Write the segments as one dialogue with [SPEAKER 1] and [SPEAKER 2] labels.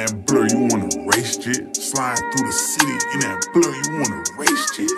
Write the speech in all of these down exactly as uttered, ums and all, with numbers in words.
[SPEAKER 1] that blur, you wanna race shit. Slide through the city in that blur, you wanna race shit.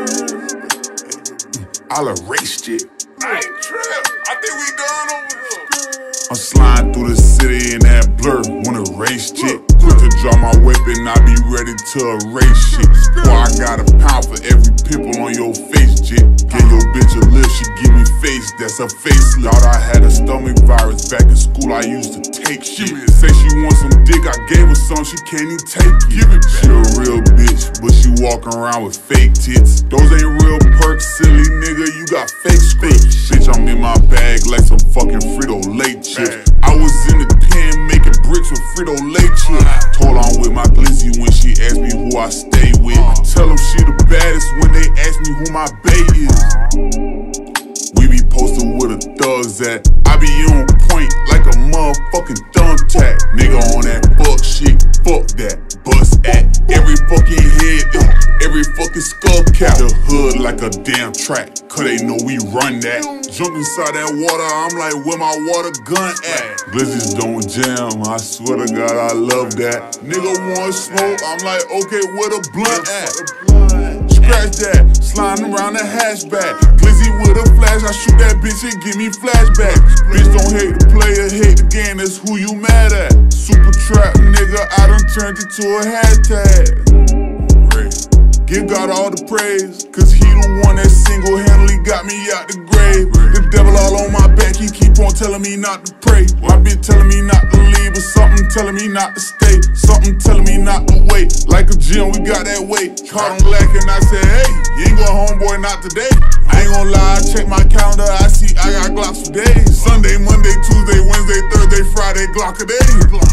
[SPEAKER 1] I'll erase shit.
[SPEAKER 2] I ain't trip. I think we done over here.
[SPEAKER 1] I'm sliding through the city in that blur, wanna race shit. Quick to draw my weapon, I be ready to erase shit. Boy, I got a pound for every pimple on your face, jit. Get your bitch a lift, she give me face, that's a facelift. Thought I had a stomach virus back in school, I used to take shit. Say she want some dick, I gave her some, she can't even take it. Give it back. She a real bitch, but she walking around with fake tits. Those ain't real perks, silly nigga, you got fake scripts. Bitch, I'm in my bag like some fucking Frito-Lay chips. I was in the pen making bricks with Frito-Lay chips. Told on with my glizzy when she asked me who I stay with. Tell them she the baddest when they ask me who my bae is. We be posted with the thugs at. I be on point like a motherfucking thumbtack. Nigga on that fuck shit, fuck that. Bust at every fucking head, uh, every fucking skull cap. The hood like a damn track, cause they know we run that. Jump inside that water, I'm like, where my water gun at? Glizzies don't jam, I swear to God, I love that. Nigga want smoke, I'm like, okay, where the blunt at? Scratch that, sliding around the hatchback. Glizzy with a flash, I shoot that bitch and give me flashbacks. Bitch don't hate the player, hate the game, that's who you mad at. Super trap nigga, I done turned it to a hashtag. Give God all the praise, cause he the one that single-handedly got me out the grave. The devil all on my back, he keep on telling me not to pray. My bitch telling me not to leave, but something telling me not to stay. Something telling me not to wait. Like a gym, we got that weight. Caught him lacking, I said, hey, you ain't going home, boy, not today. I ain't gonna lie, I check my calendar, I see I got Glocks for days. Sunday, Monday, Tuesday, Wednesday, Thursday, Friday, Glock a day.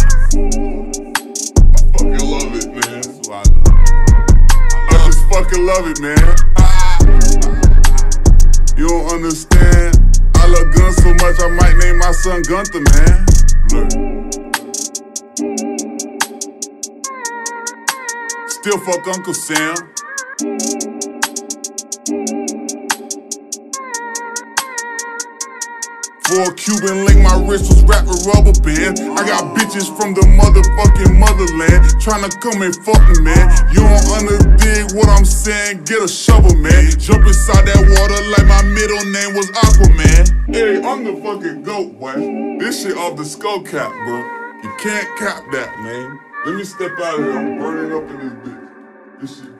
[SPEAKER 1] I fucking love it, man. That's what I love. I just fucking love it, man. You don't understand. I love guns so much, I might name my son Gunther, man. Look. Still fuck Uncle Sam. For a Cuban link, my wrist was wrapped with rubber bands. I got bitches from the motherfucking motherland tryna come and fuck me, man. You don't underdig what I'm saying, get a shovel, man. Jump inside that water like my middle name was Aquaman. Hey, I'm the fucking GOAT, boy. This shit off the skull cap, bro. You can't cap that, man. Let me step out of here, I'm burning up in this bitch. This shit